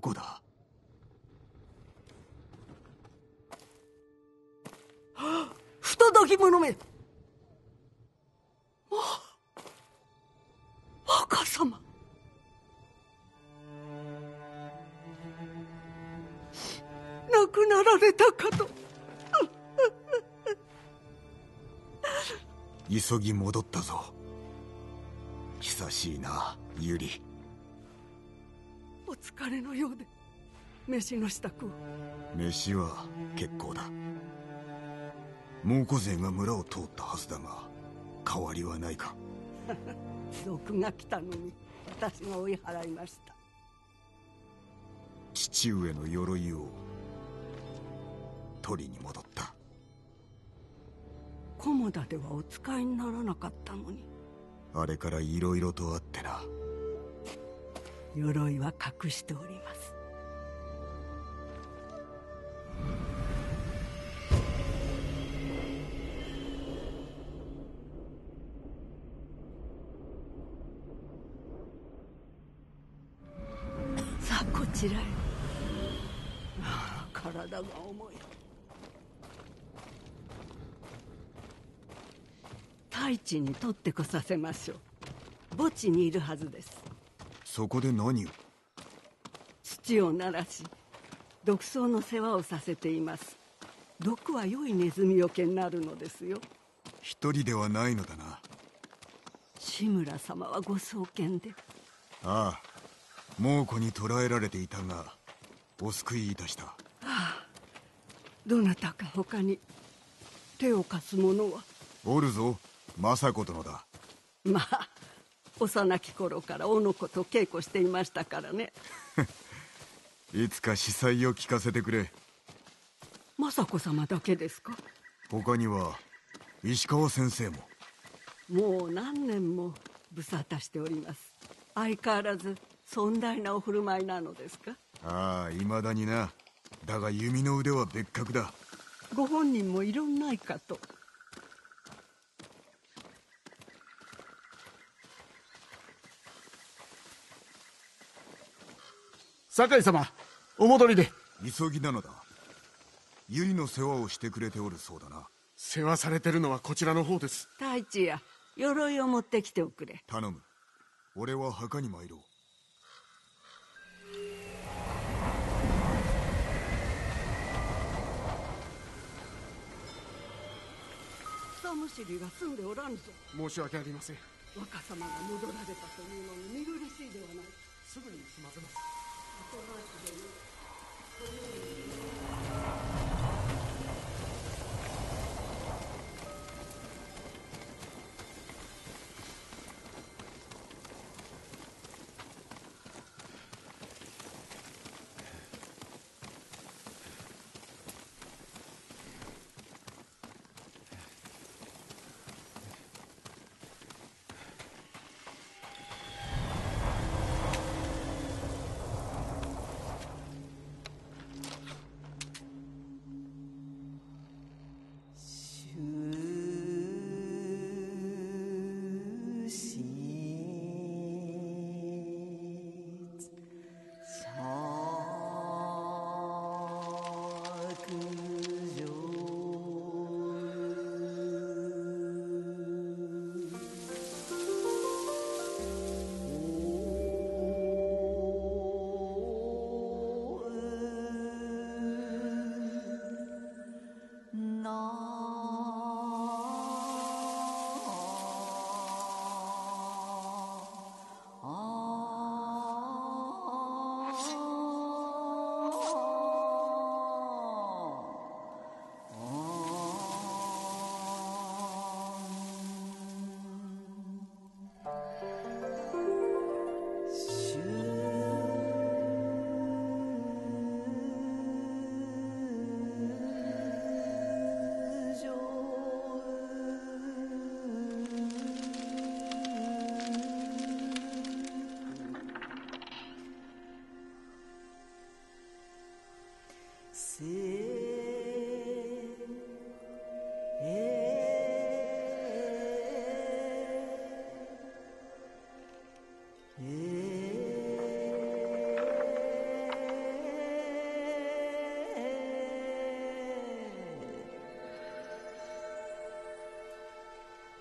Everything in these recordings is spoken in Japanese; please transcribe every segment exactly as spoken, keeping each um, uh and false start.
こだ？ 不届き者め。あ、若様。亡くなられたかと。 急ぎ戻ったぞ。久しいな、ユリ。 お疲れのようで飯の支度を。 飯は結構だ。猛虎勢が村を通ったはずだが変わりはないか？ 賊が来たのに私が追い払いました。 父上の鎧を取りに戻った。 菰田ではお使いにならなかったのに。 あれからいろいろとあってな。 鎧は隠しております。さあこちらへ。ああ、体が重い。太一に取ってこさせましょう。墓地にいるはずです。 そこで何を？ 土を鳴らし毒草の世話をさせています。毒は良いネズミよけになるのですよ。 一人ではないのだな。 志村様はご創建で。 ああ、猛虎に捕らえられていたがお救いいたした。ああ、どなたか他に手を貸す者は？ おるぞ、政子殿だ。 まあ幼き頃からおの子と稽古していましたからね。 いつか司祭を聞かせてくれ。 政子様だけですか？ 他には石川先生も。 もう何年も無沙汰しております。相変わらず尊大なお振る舞いなのですか？ ああ、未だにな。だが弓の腕は別格だ。 ご本人も異論ないかと。 酒井様、お戻りで。 急ぎなのだ。百合の世話をしてくれておるそうだな。 世話されてるのはこちらの方です。 太一や鎧を持ってきておくれ。 頼む。俺は墓に参ろう。 草むしりが済んでおらぬぞ。 申し訳ありません。 若様が戻られたというのに見苦しいではない。 すぐに済ませます。 後回しでいい。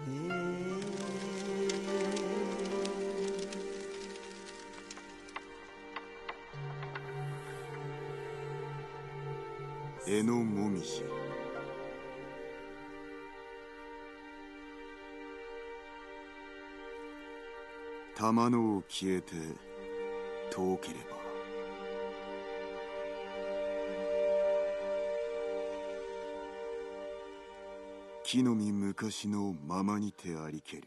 江のもみじ。玉のを消えて遠ければ、木の実昔のままにてありける。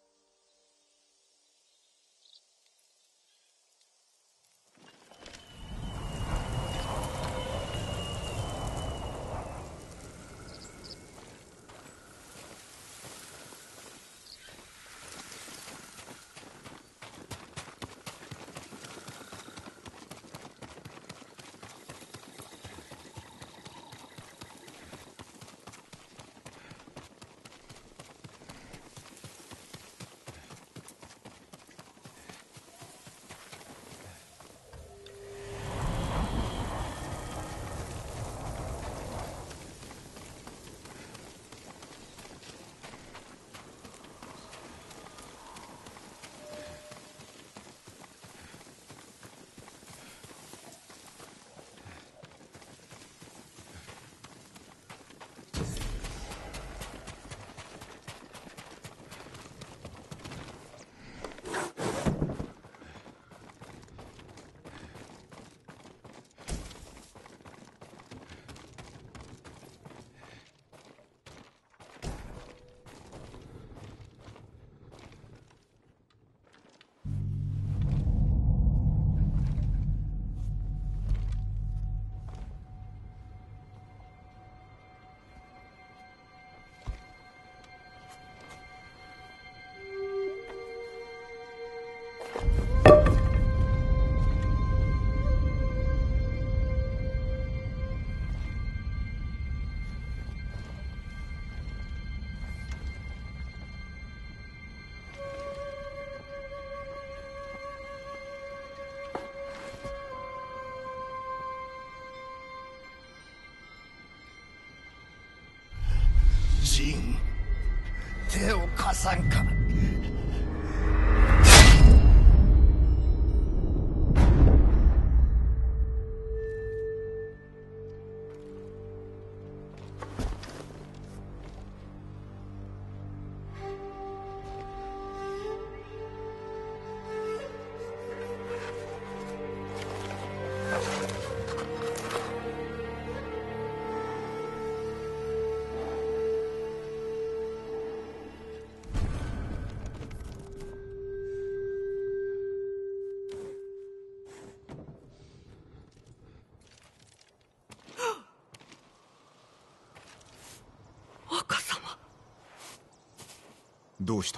ジン、手を貸さんか。 どうした？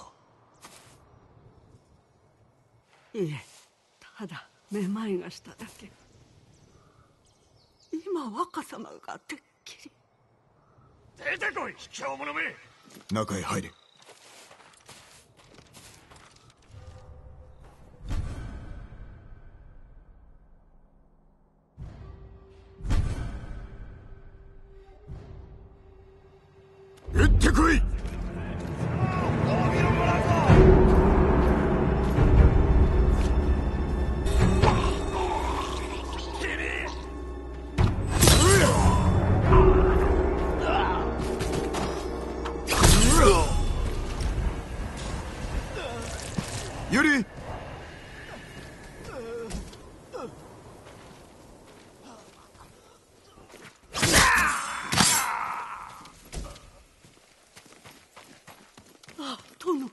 いえ、ただめまいがしただけ。今若様がてっきり。 出てこい、卑怯者め。 中へ入れ。撃ってこい。ユリ、 あ、殿。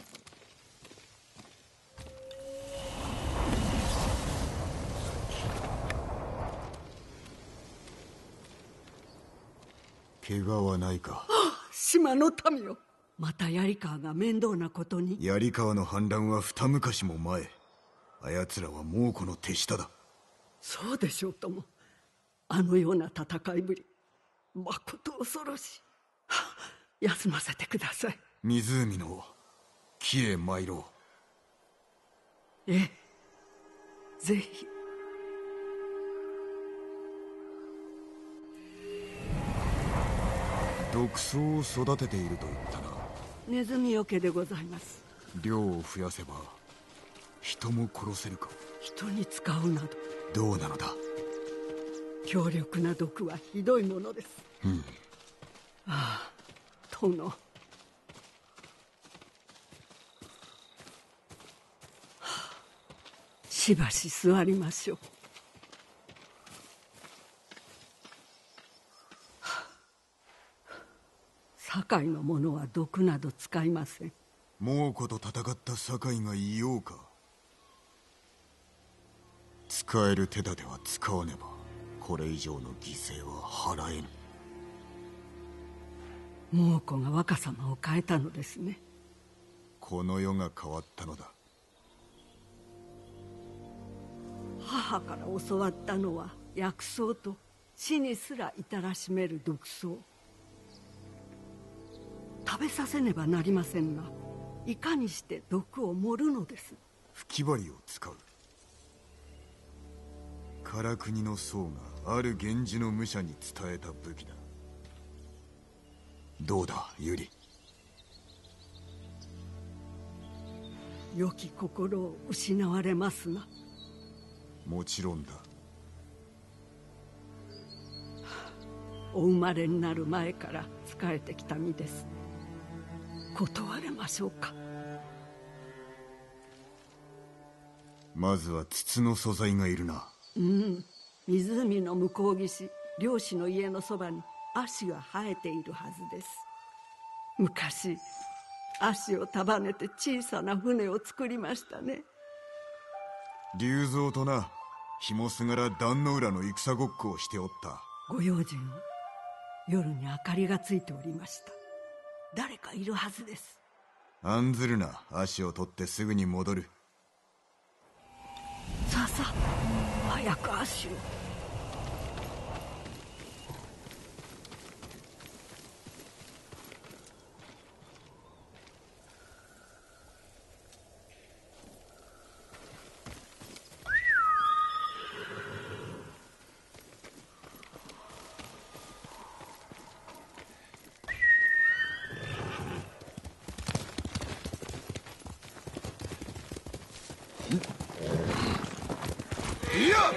怪我はないか？ 島の民よ、また槍川が面倒なことに。 槍川の反乱は二昔も前。あやつらは猛虎の手下だ。 そうでしょうとも。あのような戦いぶり、まこと恐ろしい。休ませてください。 湖の木へ参ろう。ええ、ぜひ。 毒草を育てていると言ったな。 ネズミよけでございます。 量を増やせば人も殺せるか。 人に使うなど。 どうなのだ。 強力な毒はひどいものです。 うん。 ああ、殿。しばし座りましょう。堺の者は毒など使いません。 猛虎と戦った堺がいようか。使える手立ては使わねばこれ以上の犠牲は払えぬ。 猛虎が若様を変えたのですね。 この世が変わったのだ。 母から教わったのは薬草と死にすら至らしめる毒草。食べさせねばなりませんが、いかにして毒を盛るのです。 吹き針を使う。唐国の僧がある源氏の武者に伝えた武器だ。どうだユリ。 良き心を失われますな。 もちろんだ。 お生まれになる前から仕えてきた身です。断れましょうか。 まずは筒の素材がいるな。 うん、湖の向こう岸、漁師の家のそばに葦が生えているはずです。昔葦を束ねて小さな船を作りましたね。 龍蔵とな、紐すがら壇の浦の戦ごっこをしておった。 ご用心を。夜に明かりがついておりました。誰かいるはずです。 案ずるな。足を取ってすぐに戻る。 さあさあ、早く足を。 いや！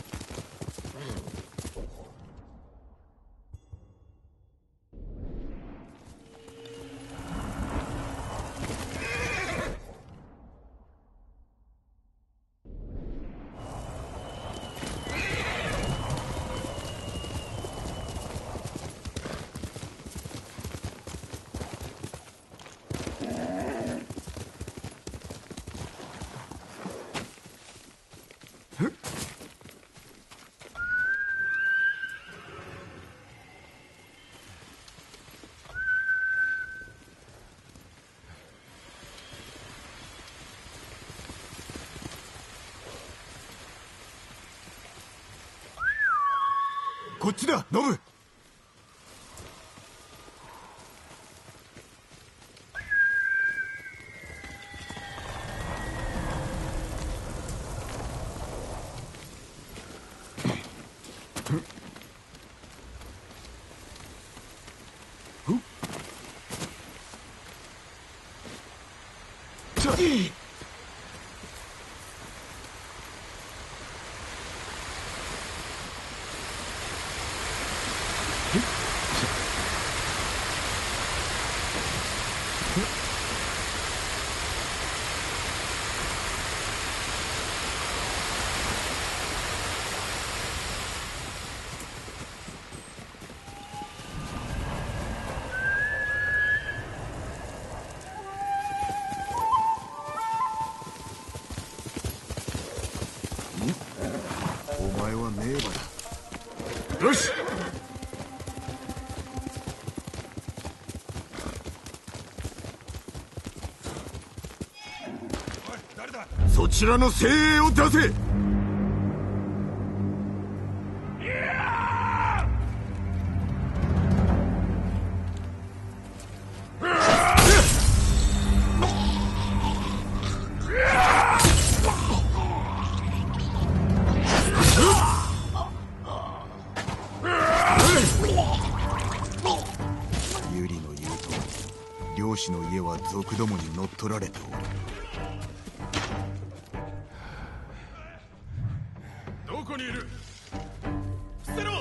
こっちだ、ノブ。お前は名馬だ。よし。そちらの精鋭を出せ。ユリの言うと漁師の家は賊どもに乗っ取られておる。 どこにいる？捨てろ！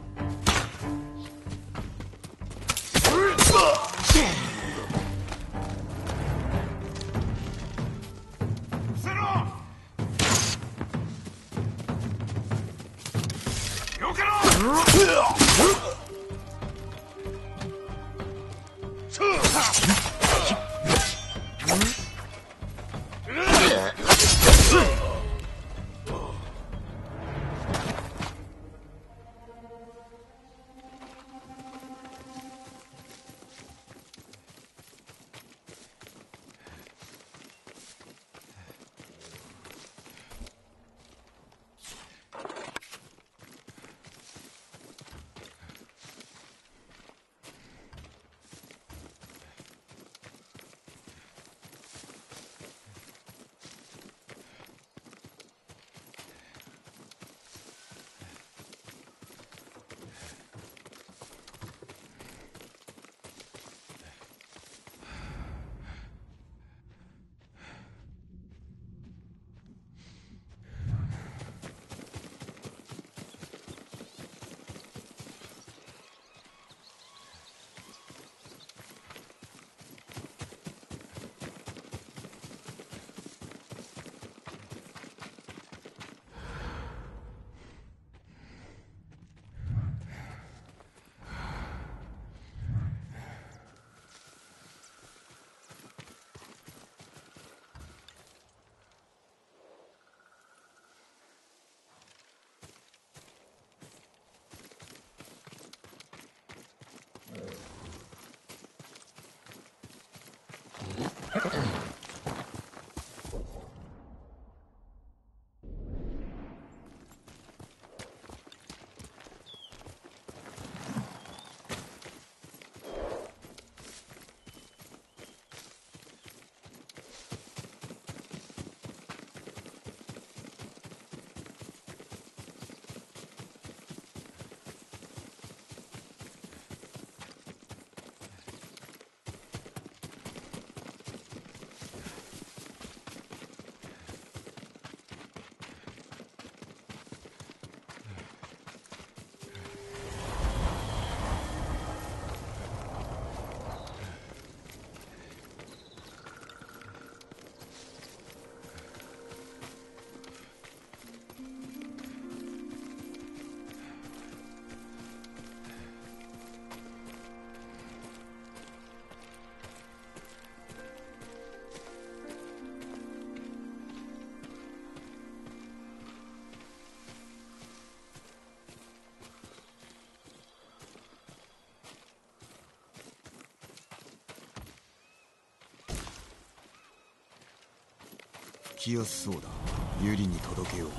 来やすそうだ。ユリに届けよう。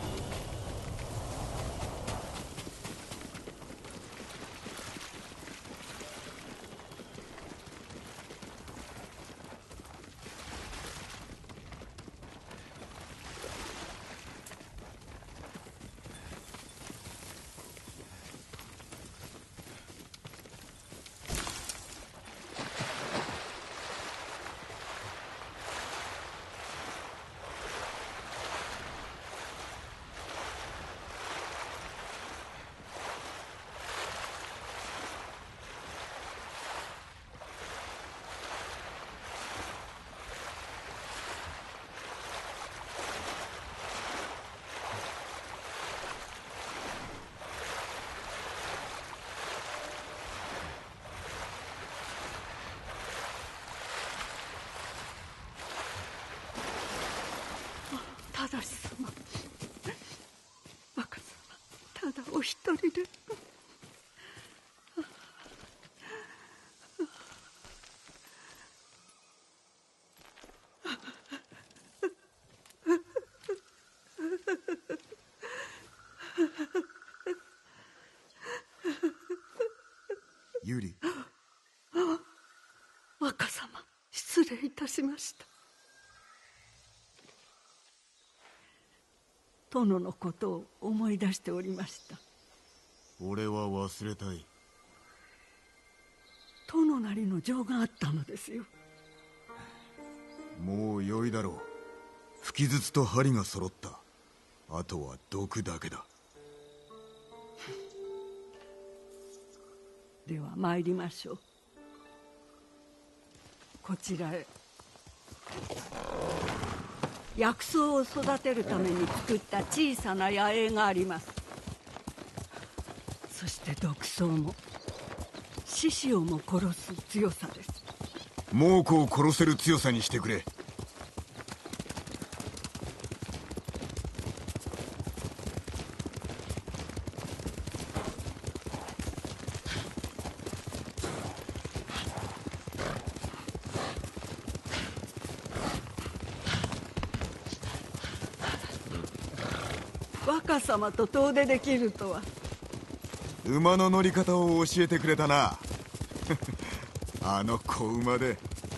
正様、若様、ただお一人で。 ユリ。 若様、失礼いたしました。殿のことを思い出しておりました。 俺は忘れたい。 殿なりの情があったのですよ。 もう良いだろう。吹き筒と針が揃った。あとは毒だけだ。 では参りましょう。こちらへ。薬草を育てるために作った小さな野営があります。そして毒草も獅子をも殺す強さです。 猛虎を殺せる強さにしてくれ。 若様と遠出できるとは。 馬の乗り方を教えてくれたな。あの子馬で。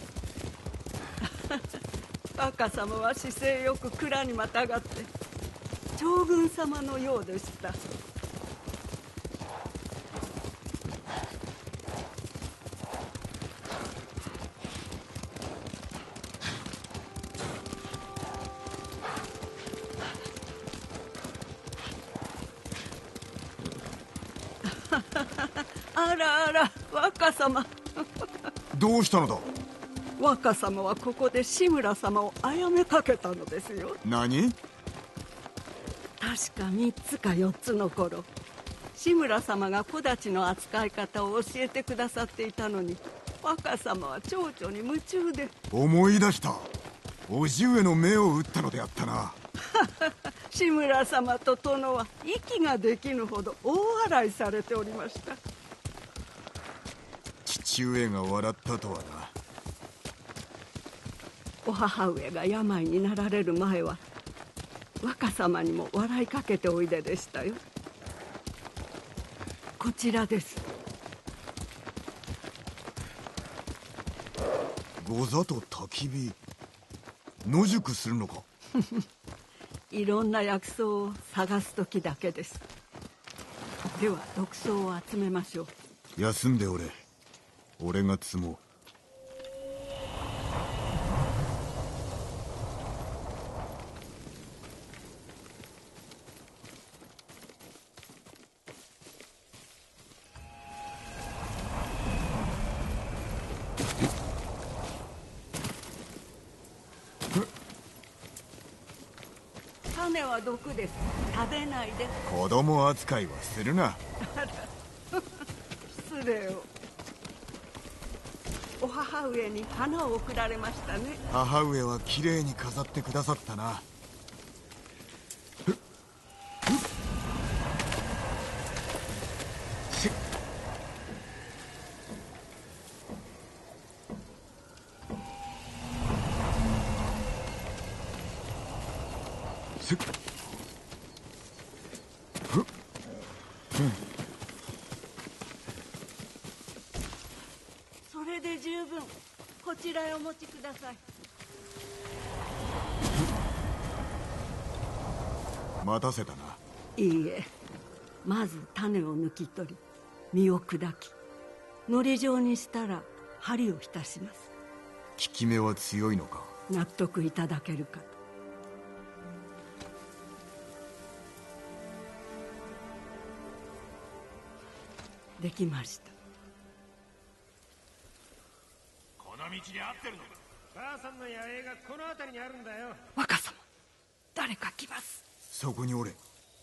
若様は姿勢よく蔵にまたがって将軍様のようでした。あらあら、若様。 どうしたのだ。 若様はここで志村様を殺めかけたのですよ。 何？ 確かみっつかよっつの頃、志村様が小太刀の扱い方を教えてくださっていたのに、若様は蝶々に夢中で。 思い出した。叔父上の目を打ったのであったな。 志村様と殿は息ができぬほど大笑いされておりました。 父上が笑ったとはな。 お母上が病になられる前は若様にも笑いかけておいででしたよ。こちらです。 御座と焚き火、野宿するのか。 いろんな薬草を探す時だけです。では毒草を集めましょう。 休んでおれ。俺が積もう。 種は毒です。食べないで。 子供扱いはするな。 失礼を。お母上に花を贈られましたね。 母上はきれいに飾ってくださったな。 それで十分。こちらへお持ちください。 待たせたな。 いいえ、まず種を抜き取り実を砕きのり状にしたら針を浸します。 効き目は強いのか。 納得いただけるかと。できました。 この道に合ってるのか。 母さんの野営がこの辺りにあるんだよ。 若様、誰か来ます。 そこにおれ。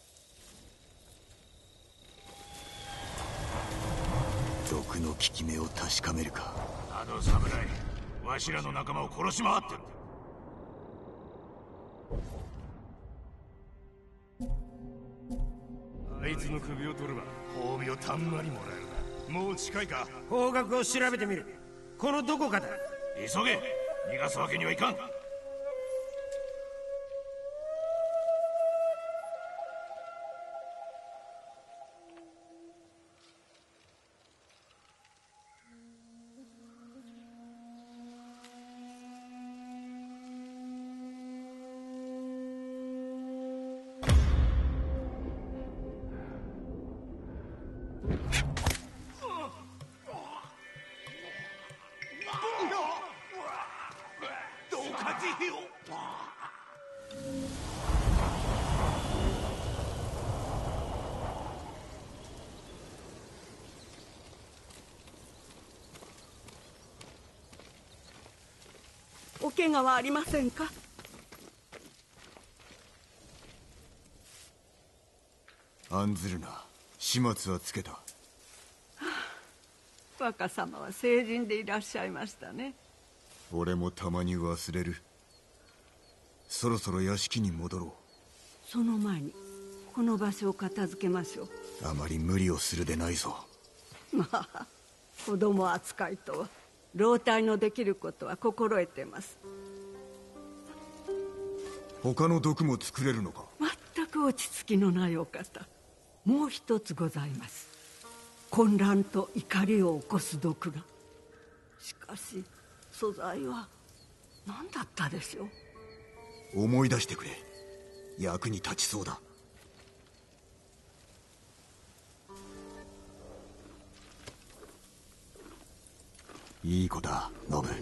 毒の効き目を確かめるか。 あの侍、わしらの仲間を殺し回ってる。あいつの首を取れば褒美をたんまりもらえるな。もう近いか。 方角を調べてみる。このどこかだ。 急げ。逃がすわけにはいかん。どうかよ。 お怪我はありませんか？ 案ずるな、始末はつけた。はあ、若様は成人でいらっしゃいましたね。 俺もたまに忘れる。そろそろ屋敷に戻ろう。 その前にこの場所を片付けましょう。 あまり無理をするでないぞ。 まあ子供扱いとは、老体のできることは心得てます。 他の毒も作れるのか？ 全く落ち着きのないお方、もう一つございます。混乱と怒りを起こす毒が。しかし素材は何だったでしょう？思い出してくれ。役に立ちそうだ。いい子だ、ノブ。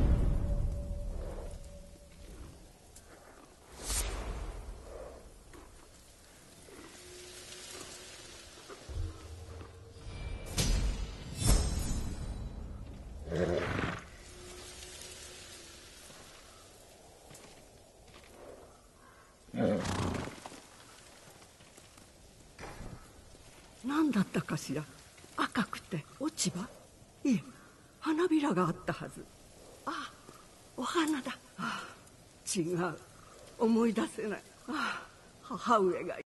何だったかしら。赤くて落ち葉？いえ、花びらがあったはず。あ、お花だ。あ、違う、思い出せない。あ、母上が